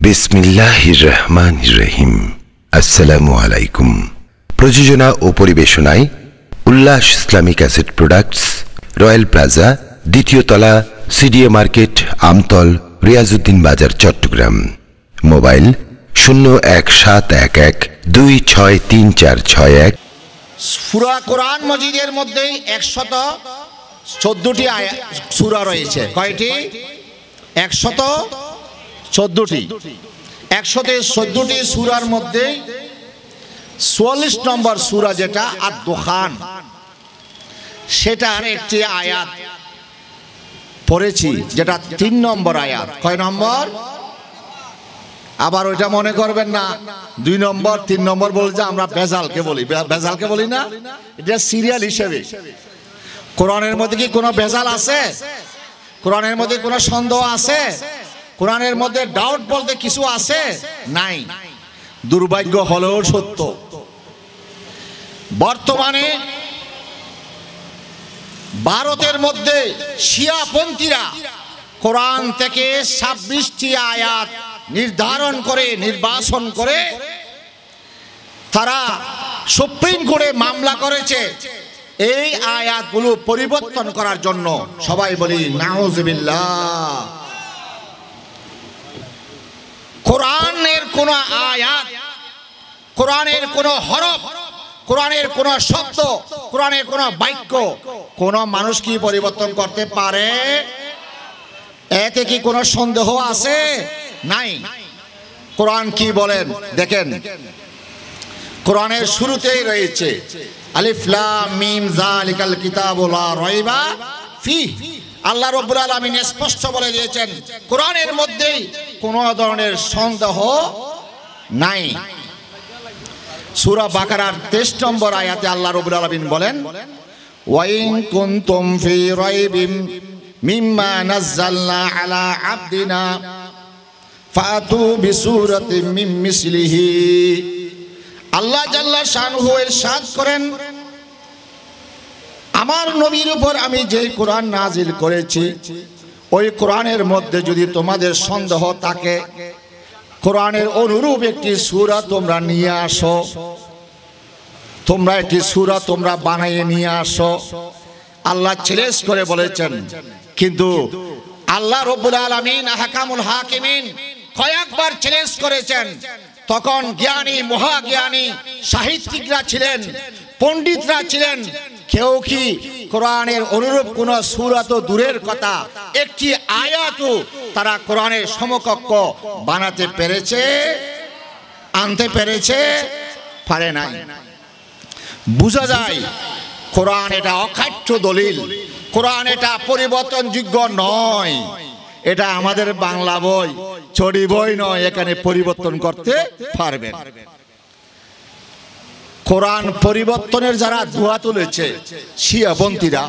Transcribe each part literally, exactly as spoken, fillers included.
বিসমিল্লাহির রহমানির রহিম। আসসালামু আলাইকুম। প্রযোজনা ও পরিবেশনায় Ullash Islamic asset products, royal plaza, দ্বিতীয় তলা, সিডিএ মার্কেট, আমতল, রিয়াজউদ্দিন বাজার, চট্টগ্রাম। মোবাইল শূন্য এক সাত এক এক দুই ছয় তিন চার ছয় এক। সূরা কোরআন মজিদের মধ্যে একশত চোদ্দটি সূরা রয়েছে। কয়টি? একশত চোদ্দটি। একশত চোদ্দটি সূরার মধ্যে চুয়াল্লিশ নম্বর সূরা যেটা আদ-দুখান, সেটার একটি আয়াত পড়েছি, যেটা তিন নম্বর আয়াত। কয় নম্বর? আবার ওইটা মনে করবেন না দুই নম্বর তিন নম্বর বলে যে আমরা বেজালকে বলি। বেজালকে বলি না, এটা সিরিয়াল হিসেবে। কোরআনের মধ্যে কি কোনো বেজাল আছে? কোরআনের মধ্যে কোনো সন্দেহ আছে? কোরআনের মধ্যে ডাউট বলতে কিছু আছে? নাই। দুর্ভাগ্য হলেও সত্য, বর্তমানে ভারতের মধ্যে শিয়াপন্থীরা কোরআন থেকে ছাব্বিশটি আয়াত নির্ধারণ করে নির্বাচন করে তারা সুপ্রিম কোর্টে মামলা করেছে এই আয়াতগুলো পরিবর্তন করার জন্য। সবাই বলি নাউজুবিল্লাহ। কোরআনের কোন আয়াত, কোরআনের কোন হরফ, কোরআনের কোন শব্দ, কোরআনের কোন বাক্য কোন মানুষ কি পরিবর্তন করতে পারে? এতে কি কোনো সন্দেহ আছে? নাই। কোরআন কি বলেন দেখেন। কোরআনের শুরুতেই রয়েছে আলিফ লাম মিম যালিকাল কিতাবু লা রাইবা ফিহি। আল্লাহ রাব্বুল আলামিন স্পষ্ট বলে দিয়েছেন কোরআনের মধ্যে কোনো ধরনের সন্দেহ নাই। সূরা বাকারার তেইশ নম্বর আয়াতে আল্লাহ রাব্বুল আলামিন বলেন ওয়া ইন কুনতুম ফি রাইবিম মিম্মা নাযালনা আলা আবদিনা ফাতু বিসূরাতিম মিন মিসলিহি। আল্লাহ জাল্লা শানহু ইরশাদ করেন, আমার নবীর উপর আমি যেই কোরআন নাজিল করেছি ওই কোরআনের মধ্যে যদি তোমাদের সন্দেহ থাকে, কোরআনের অনুরূপ একটি সূরা তোমরা নিয়ে আসো, তোমরা একটি সূরা তোমরা বানিয়ে নিয়ে আসো। আল্লাহ চ্যালেঞ্জ করে বলেছেন, কিন্তু আল্লাহ রাব্বুল আলামিন আহকামুল হাকিমিন কয়েকবার চ্যালেঞ্জ করেছেন। তখন জ্ঞানী মহাজ্ঞানী সাহিত্যিকরা ছিলেন, পণ্ডিতরা ছিলেন, কেউ কি কোরআনের অনুরূপ কোন সূরা তো দূরের কথা, একটি আয়াতও তারা কোরআনের সমকক্ষ বানাতে পেরেছে? আনতে পেরেছে? পারে নাই। বোঝা যায় কোরআন এটা অখাট্য দলিল, কোরআন এটা পরিবর্তনযোগ্য নয়। এটা আমাদের বাংলা বই, ছড়ি বই নয়, এখানে পরিবর্তন করতে পারবেন। কোরআন পরিবর্তনের যারা ধোঁয়া তুলেছে শিয়াপন্থীরা,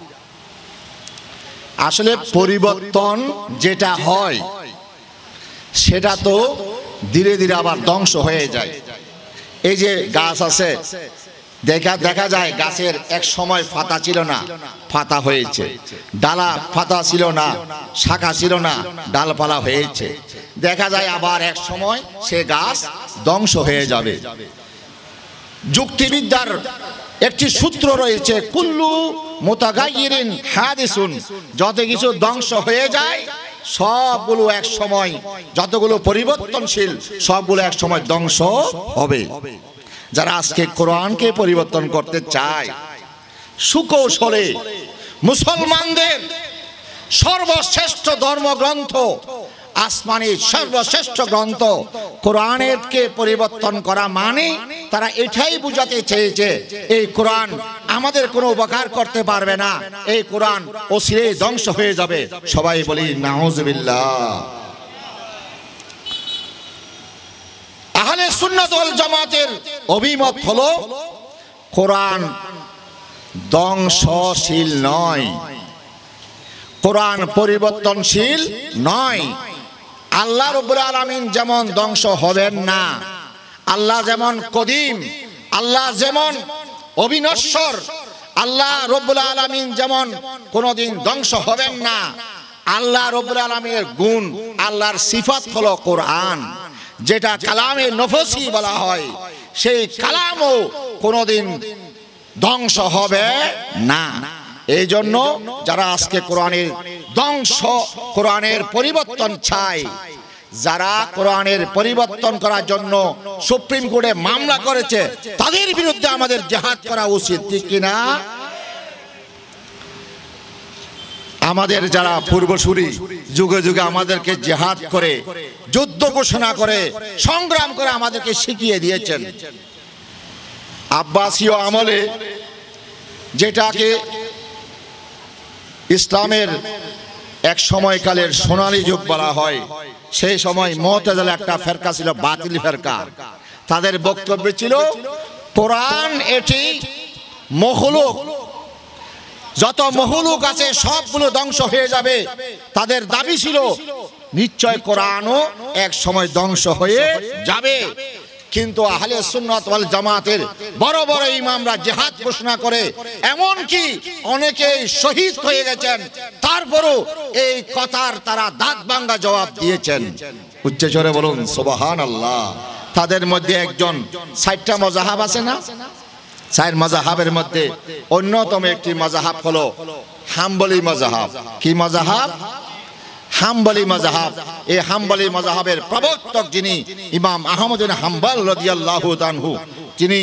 আসলে পরিবর্তন যেটা হয় সেটা তো ধীরে ধীরে আবার ধ্বংস হয়ে যায়। এই যে গাছ আছে, দেখা দেখা যায় গাছের এক সময় পাতা ছিল না, পাতা হয়েছে। ডালা পাতা ছিল না, শাখা ছিল না, ডালপালা হয়েছে। দেখা যায় আবার এক সময় সে গাছ ধ্বংস হয়ে যাবে। যুক্তিবিদ্যার একটি সূত্র রয়েছে, কুল্লু মুতাগায়্যিরিন হাদিসুন। যত কিছু ধ্বংস হয়ে যায় সবগুলো এক সময়, যতগুলো পরিবর্তনশীল সবগুলো এক সময় ধ্বংস হবে। যারা আজকে কোরআনকে পরিবর্তন করতে চায় সুকৌশলে মুসলমানদের সর্বশ্রেষ্ঠ ধর্মগ্রন্থ, আসমানি সর্বশ্রেষ্ঠ গ্রন্থ কোরআনকে পরিবর্তন করা মানে তারা এটাই বুঝাতে চেয়েছে এই কোরআন আমাদের কোনো উপকার করতে পারবে না, এই কোরআন অচিরেই ধ্বংস হয়ে যাবে। সবাই বলি নাউজুবিল্লাহ। আহলে সুন্নাত ওয়াল জামাতের অভিমত হলো কোরআন ধ্বংসশীল নয়, কোরআন পরিবর্তনশীল নয়। আল্লাহ রাব্বুল আলামিন যেমন ধ্বংস হবেন না, আল্লাহ যেমন কদিম, আল্লাহ যেমন অবিনশ্বর, আল্লাহ রাব্বুল আলামিন যেমন কোনোদিন ধ্বংস হবেন না, আল্লাহ রাব্বুল আলামিনের গুণ, আল্লাহর সিফাত হলো কোরআন, যেটা কালামে নফসি বলা হয়। সেই কালামও কোনোদিন ধ্বংস হবে না। এই জন্য যারা আজকে কোরআনের ধ্বংস, কোরআনের পরিবর্তন চায়, যারা কোরআনের পরিবর্তন করার জন্য সুপ্রিম কোর্টে মামলা করেছে, তাদের বিরুদ্ধে আমাদের জিহাদ করা উচিত, ঠিক কিনা? আমাদের যারা পূর্বসূরি যুগে যুগে আমাদেরকে জিহাদ করে, যুদ্ধ ঘোষণা করে, সংগ্রাম করে আমাদেরকে শিখিয়ে দিয়েছেন। আব্বাসীয় আমলে, যেটাকে ইসলামের এক সময়কালের সোনালী যুগ বলা হয়, সেই সময় মুতাজিলা একটা ফেরকা ছিল, বাতিল ফেরকা। তাদের বক্তব্য ছিল কোরআন এটি মখলুক, যত মখলুক আছে সবগুলো ধ্বংস হয়ে যাবে। তাদের দাবি ছিল নিশ্চয় কোরআনও এক সময় ধ্বংস হয়ে যাবে। কিন্তু আহলে সুন্নাত ওয়াল জামাতের বড় বড় ইমামরা জিহাদ ঘোষণা করে, এমন কি অনেকেই শহীদ হয়ে গেছেন, তারপরও এই কথার তারা দাঁত ভাঙা জবাব দিয়েছেন। উচ্চ স্বরে বলুন সুবহানাল্লাহ। তাদের মধ্যে একজন, ষাটটা মাযহাব আছে না, চার মাযহাবের মধ্যে অন্যতম একটি মাযহাব হলো হাম্বলি মাযহাব। কি মাযহাব? হাম্বলি মাযহাব। এই হাম্বলি মাযহাবের প্রবর্তক যিনি ইমাম আহমদ বিন হাম্বল রাদিয়াল্লাহু তাআনহু, তিনি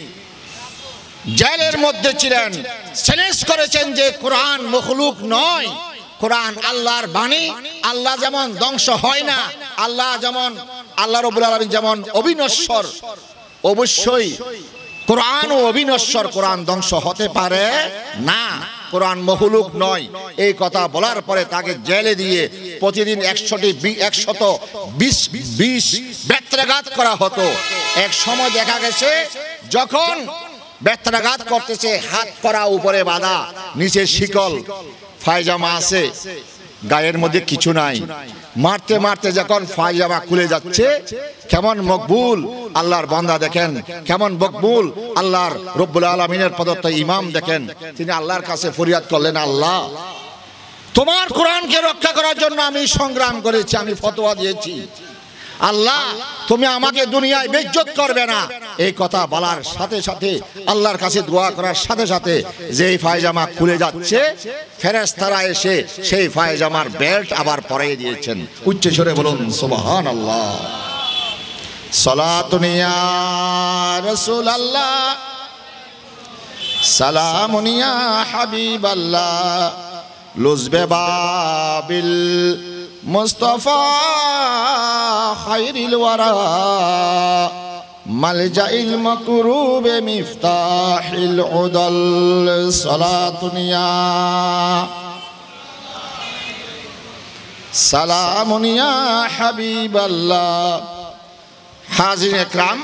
জেলের মধ্যে ছিলেন, চ্যালেঞ্জ করেছেন যে কোরআন মখলুক নয়, কোরআন আল্লাহর বাণী। আল্লাহ যেমন ধ্বংস হয় না, আল্লাহ যেমন, আল্লাহ রাব্বুল আলামিন যেমন অবিনশ্বর, অবশ্যই কোরআনও অবিনশ্বর, কোরআন ধ্বংস হতে পারে না, কোরআন মখলুক নয়। এই কথা বলার পরে তাকে জেলে দিয়ে প্রতিদিন একশোটি একশত বিশ বিশ বেত্রাঘাত করা হতো। এক সময় দেখা গেছে যখন বেত্রাঘাত করতেছে, হাত পা উপরে বাঁধা, নিচে শিকল, ফায়জামা আছে, গায়ের মধ্যে কিছু নাই। মারতে মারতে যখন ফায়জামা খুলে যাচ্ছে, কেমন মকবুল আল্লাহর বান্দা দেখেন, কেমন মকবুল আল্লাহর রব্বুল আলামিনের প্রদত্ত ইমাম দেখেন, তিনি আল্লাহর কাছে ফরিয়াদ করলেন, আল্লাহ তোমার কোরআনকে রক্ষা করার জন্য আমি সংগ্রাম করেছি, আমি ফতোয়া দিয়েছি, আল্লাহ তুমি আমাকে দুনিয়ায় বেইজ্জত করবে না। এই কথা বলার সাথে সাথে, আল্লাহর কাছে দোয়া করার সাথে সাথে যেই ফায়জামা খুলে যাচ্ছে, ফেরেশতারা এসে সেই ফায়জামার বেল্ট আবার পরিয়ে দিয়েছেন। উচ্চ স্বরে বলুন সুবহানাল্লাহ। সালাতুন ইয়া রাসূলুল্লাহ, সালামুন ইয়া হাবিবাল্লাহ, লুজবে বাবিল মুস্তাফা খায়রিল ওয়ারা, মালজাইল মাকরুবে মিফতাহিল উদাল, সালাতুন ইয়া সালামুন ইয়া হাবিবাল্লাহ। হাজির একরাম,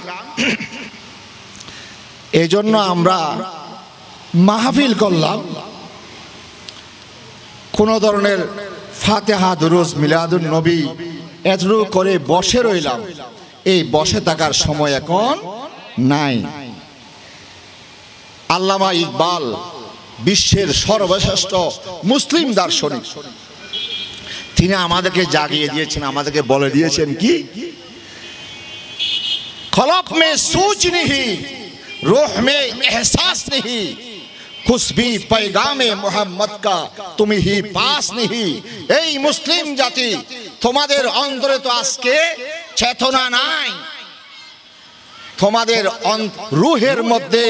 এই জন্য আমরা মাহফিল করলাম, কোন ধরনের ফাতিহা, দুরূদ, মিলাদুন নবী এতটুকু করে বসে রইলাম। এই বসে থাকার সময় এখন নাই। আল্লামা ইকবাল বিশ্বের সর্বশ্রেষ্ঠ মুসলিম দার্শনিক, তিনি আমাদেরকে জাগিয়ে দিয়েছেন, আমাদেরকে বলে দিয়েছেন কি, खलक में सोच नहीं, रूह में एहसास नहीं, कुछ भी पैगामे मोहम्मद का तुम ही पास नहीं। এই মুসলিম জাতি, তোমাদের অন্তরে তো আজকে চেতনা নাই, তোমাদের রুহের মধ্যে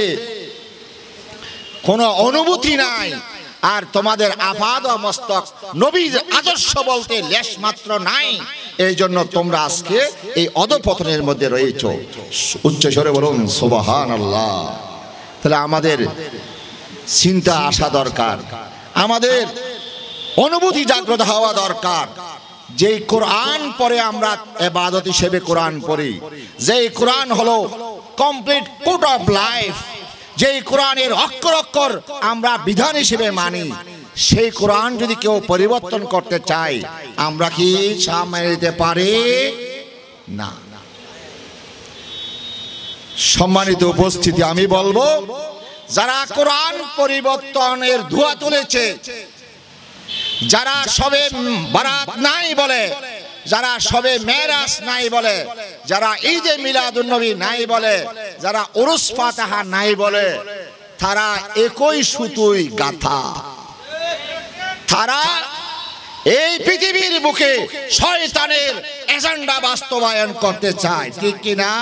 কোনো অনুভূতি নাই, আর তোমাদের আপাদ মস্তক নবীর আদর্শ বলতে লেশ মাত্র নাই। এই জন্য তোমরা আজকে এই অধপতনের মধ্যে রয়েছ। উচ্চ স্বরে বলুন সুবহানাল্লাহ। তাহলে আমাদের চিন্তা আসা দরকার, আমাদের অনুভূতি জাগ্রত হওয়া দরকার। যেই কোরআন পড়ে আমরা ইবাদত হিসেবে কোরআন পড়ি, যেই কোরআন হলো কমপ্লিট কোড অফ লাইফ, যেই কোরআনের অক্ষর অক্ষর আমরা বিধান হিসেবে মানি, সেই কোরআন যদি কেউ পরিবর্তন করতে চায়, আমরা কি সামনে দিতে পারি না। সম্মানিত উপস্থিতি, আমি বলবো যারা কোরআন পরিবর্তনের ধোঁয়া তুলেছে, যারা সবে বারাত নাই বলে, যারা সবে মেরাজ নাই বলে, যারা ঈদে মিলাদুন নবী নাই বলে, যারা উরুস ফাতিহা নাই বলে, তারা একই সুতোয় গাঁথা। তারা এই পৃথিবীর বুকে শয়তানের এজেন্ডা বাস্তবায়ন করতে চায়, ঠিক কি না?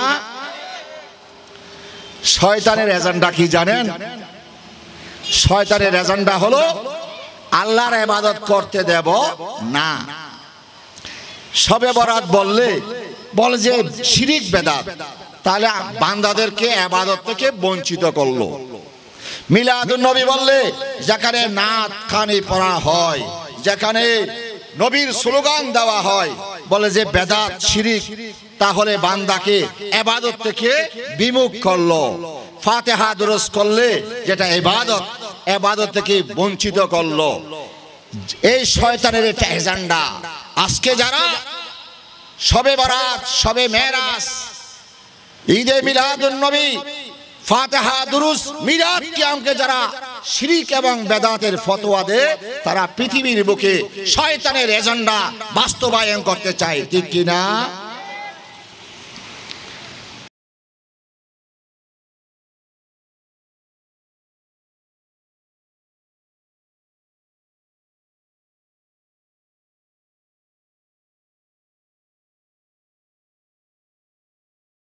শয়তানের এজেন্ডা কি জানেন? শয়তানের এজেন্ডা হলো আল্লাহর ইবাদত করতে দেব না। শবে বরাত বললে বলে যে শিরিক বেদাত, তাহলে বান্দাদেরকে ইবাদত থেকে বঞ্চিত করলো। মিলাদুন নবী বললে যেখানে নাত খানি পড়া হয়, যেখানে নবীর স্লোগান দেওয়া হয়, বলে যে বেদাত শিরিক, তাহলে বান্দাকে ইবাদত থেকে বিমুখ করলো। ফাতিহা দুরুস করলে যেটা ইবাদত, ইবাদত থেকে বঞ্চিত করলো। এই শয়তানের একটা এজেন্ডা। আজকে যারা শবে বরাত, শবে মেরাজ, ঈদে মিলাদুন নবী, ফাতিহা দুরুস, মিলাদ কিয়ামকে যারা শিরিক এবং বেদাতের ফতোয়া দেয়, তারা পৃথিবীর বুকে শয়তানের এজেন্ডা বাস্তবায়ন করতে চায়, ঠিক কি না?